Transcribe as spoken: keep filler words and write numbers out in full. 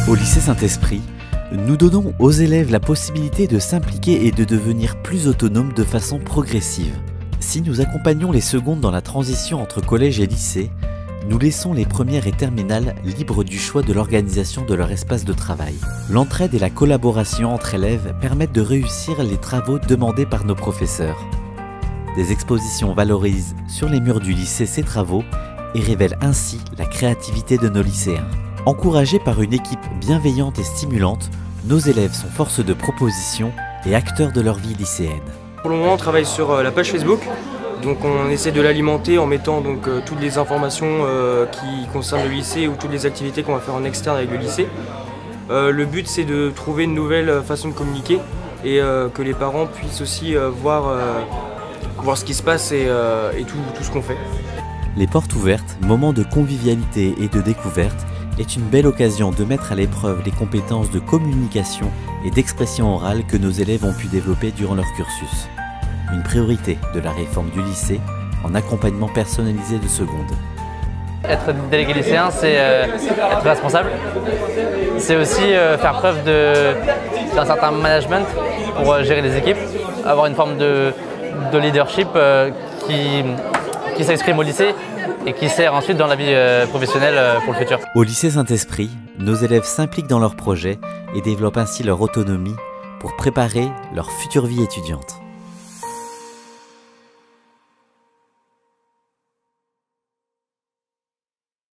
Au lycée Saint-Esprit, nous donnons aux élèves la possibilité de s'impliquer et de devenir plus autonomes de façon progressive. Si nous accompagnons les secondes dans la transition entre collège et lycée, nous laissons les premières et terminales libres du choix de l'organisation de leur espace de travail. L'entraide et la collaboration entre élèves permettent de réussir les travaux demandés par nos professeurs. Des expositions valorisent sur les murs du lycée ces travaux et révèlent ainsi la créativité de nos lycéens. Encouragés par une équipe bienveillante et stimulante, nos élèves sont force de proposition et acteurs de leur vie lycéenne. Pour le moment, on travaille sur la page Facebook, donc on essaie de l'alimenter en mettant donc, euh, toutes les informations euh, qui concernent le lycée ou toutes les activités qu'on va faire en externe avec le lycée. Euh, le but, c'est de trouver une nouvelle façon de communiquer et euh, que les parents puissent aussi euh, voir, euh, voir ce qui se passe et, euh, et tout, tout ce qu'on fait. Les portes ouvertes, moments de convivialité et de découverte, est une belle occasion de mettre à l'épreuve les compétences de communication et d'expression orale que nos élèves ont pu développer durant leur cursus. Une priorité de la réforme du lycée en accompagnement personnalisé de seconde. Être délégué lycéen, c'est euh, être responsable. C'est aussi euh, faire preuve d'un certain management pour euh, gérer les équipes, avoir une forme de, de leadership euh, qui, qui s'exprime au lycée et qui sert ensuite dans la vie euh, professionnelle euh, pour le futur. Au lycée Saint-Esprit, nos élèves s'impliquent dans leurs projets et développent ainsi leur autonomie pour préparer leur future vie étudiante.